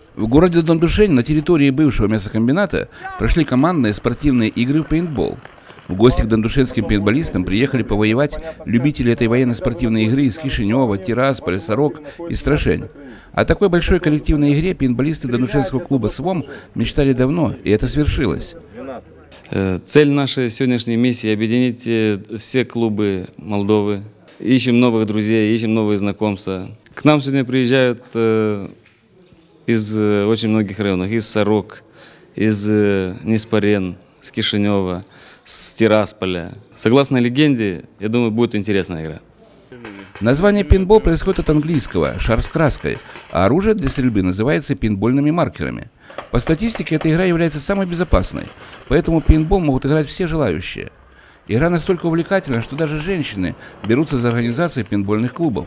В городе Дондушень на территории бывшего мясокомбината прошли командные спортивные игры в пейнтбол. В гости к дондушенским пейнтболистам приехали повоевать любители этой военно-спортивной игры из Кишинева, Тирасполя, Сорок и Страшень. О такой большой коллективной игре пейнтболисты дондушенского клуба «СВОМ» мечтали давно, и это свершилось. Цель нашей сегодняшней миссии – объединить все клубы Молдовы. Ищем новых друзей, ищем новые знакомства. К нам сегодня приезжают из очень многих районов, из Сорок, из Неспорен, с Кишинева, с Тирасполя. Согласно легенде, я думаю, будет интересная игра. Название пейнтбол происходит от английского «шар с краской», а оружие для стрельбы называется пейнтбольными маркерами. По статистике, эта игра является самой безопасной, поэтому пейнтбол могут играть все желающие. Игра настолько увлекательна, что даже женщины берутся за организацию пейнтбольных клубов.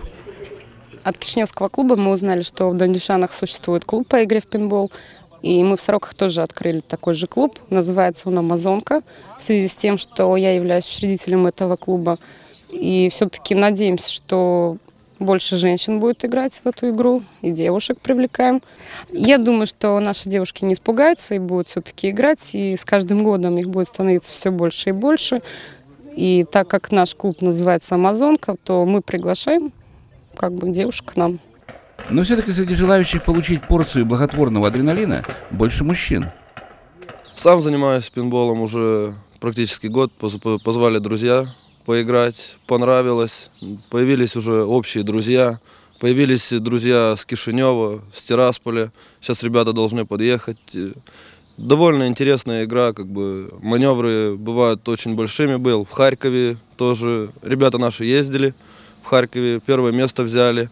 От Кишиневского клуба мы узнали, что в Дондушанах существует клуб по игре в пейнтбол. И мы в Сороках тоже открыли такой же клуб. Называется он «Амазонка», в связи с тем, что я являюсь учредителем этого клуба. И все-таки надеемся, что больше женщин будет играть в эту игру, и девушек привлекаем. Я думаю, что наши девушки не испугаются и будут все-таки играть. И с каждым годом их будет становиться все больше и больше. И так как наш клуб называется «Амазонка», то мы приглашаем девушек к нам. Но все-таки среди желающих получить порцию благотворного адреналина больше мужчин. Сам занимаюсь пейнтболом уже практически год. Позвали друзья поиграть, понравилось. Появились уже общие друзья. Появились друзья с Кишинева, с Тирасполя. Сейчас ребята должны подъехать. Довольно интересная игра, маневры бывают очень большими. Был в Харькове тоже. Ребята наши ездили в Харькове, первое место взяли.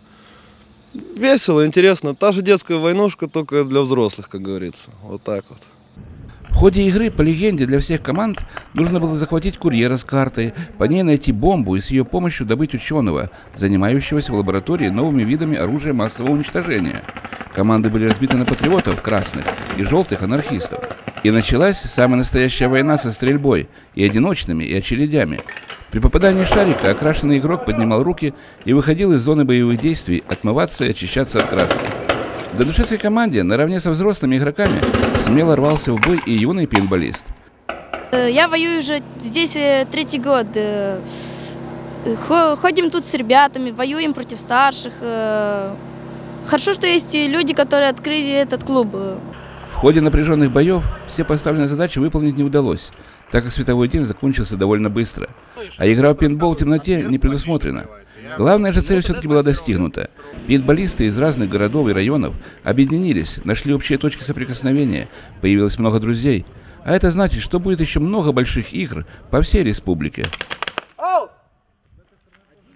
Весело, интересно. Та же детская войнушка, только для взрослых, как говорится. Вот так вот. В ходе игры, по легенде, для всех команд нужно было захватить курьера с картой, по ней найти бомбу и с ее помощью добыть ученого, занимающегося в лаборатории новыми видами оружия массового уничтожения. Команды были разбиты на патриотов красных и желтых анархистов. И началась самая настоящая война со стрельбой, и одиночными, и очередями. При попадании шарика окрашенный игрок поднимал руки и выходил из зоны боевых действий отмываться и очищаться от краски. В дондушенской команде наравне со взрослыми игроками смело рвался в бой и юный пейнтболист. Я воюю уже здесь третий год. Ходим тут с ребятами, воюем против старших. Хорошо, что есть люди, которые открыли этот клуб. В ходе напряженных боев все поставленные задачи выполнить не удалось, так как световой день закончился довольно быстро. А игра в пейнтбол в темноте не предусмотрена. Главная же цель все-таки была достигнута. Пейнтболисты из разных городов и районов объединились, нашли общие точки соприкосновения, появилось много друзей. А это значит, что будет еще много больших игр по всей республике.